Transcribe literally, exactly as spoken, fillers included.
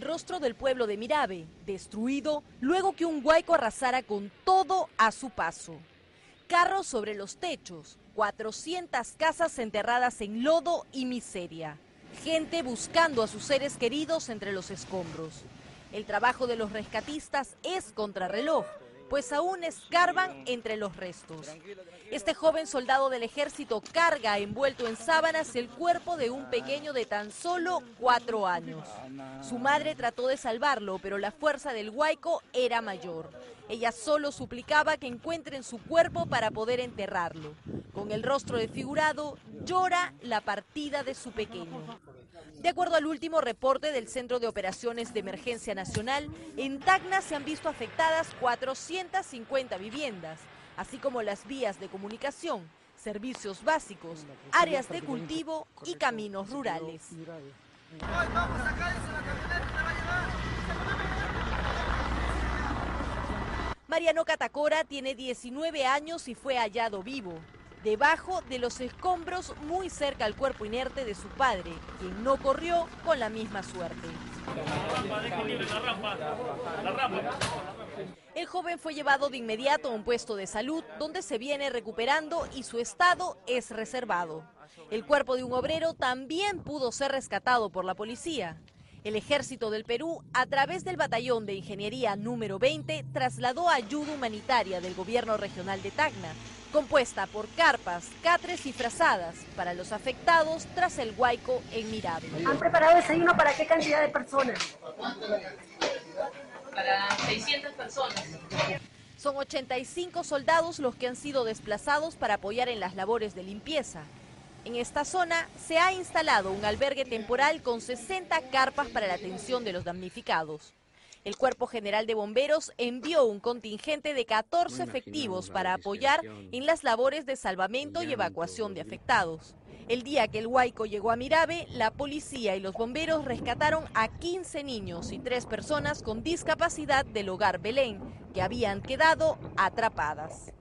rostro del pueblo de Mirabe, destruido luego que un huaico arrasara con todo a su paso. Carros sobre los techos, cuatrocientas casas enterradas en lodo y miseria. Gente buscando a sus seres queridos entre los escombros. El trabajo de los rescatistas es contrarreloj, pues aún escarban entre los restos. Este joven soldado del ejército carga envuelto en sábanas el cuerpo de un pequeño de tan solo cuatro años. Su madre trató de salvarlo, pero la fuerza del huaico era mayor. Ella solo suplicaba que encuentren su cuerpo para poder enterrarlo. Con el rostro desfigurado, llora la partida de su pequeño. De acuerdo al último reporte del Centro de Operaciones de Emergencia Nacional, en Tacna se han visto afectadas cuatrocientas cincuenta viviendas, así como las vías de comunicación, servicios básicos, áreas de cultivo y caminos rurales. Mariano Catacora tiene diecinueve años y fue hallado vivo, debajo de los escombros muy cerca al cuerpo inerte de su padre, quien no corrió con la misma suerte. El joven fue llevado de inmediato a un puesto de salud donde se viene recuperando y su estado es reservado. El cuerpo de un obrero también pudo ser rescatado por la policía. El Ejército del Perú, a través del Batallón de Ingeniería número veinte, trasladó ayuda humanitaria del gobierno regional de Tacna, compuesta por carpas, catres y frazadas para los afectados tras el huaico en Mirabe. ¿Han preparado desayuno para qué cantidad de personas? Para seiscientas personas. Son ochenta y cinco soldados los que han sido desplazados para apoyar en las labores de limpieza. En esta zona se ha instalado un albergue temporal con sesenta carpas para la atención de los damnificados. El Cuerpo General de Bomberos envió un contingente de catorce efectivos para apoyar en las labores de salvamento y evacuación de afectados. El día que el huaico llegó a Mirabe, la policía y los bomberos rescataron a quince niños y tres personas con discapacidad del hogar Belén, que habían quedado atrapadas.